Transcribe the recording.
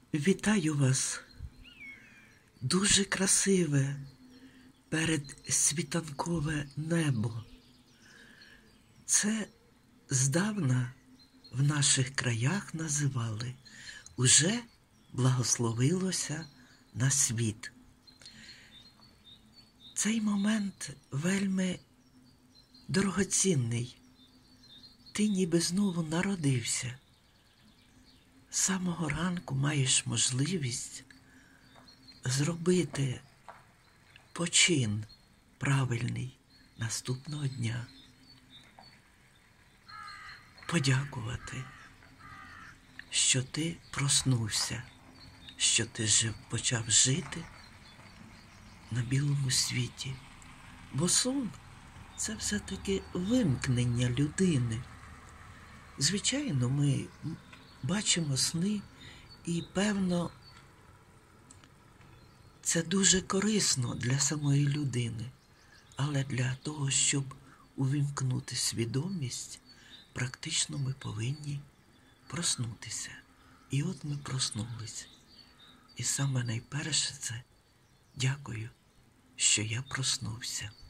Вітаю вас! Дуже красиве передсвітанкове небо. Це здавна в наших краях називали «Уже благословилося на світ». Цей момент вельми дорогоцінний. Ти ніби знову народився. З самого ранку маєш можливість зробити почин правильний наступного дня. Подякувати, що ти проснувся, що ти почав жити на білому світі. Бо сон – це все-таки вимкнення людини. Звичайно, ми бачимо сни і, певно, це дуже корисно для самої людини. Але для того, щоб увімкнути свідомість, практично ми повинні проснутися. І от ми проснулися. І саме найперше це дякую, що я проснувся.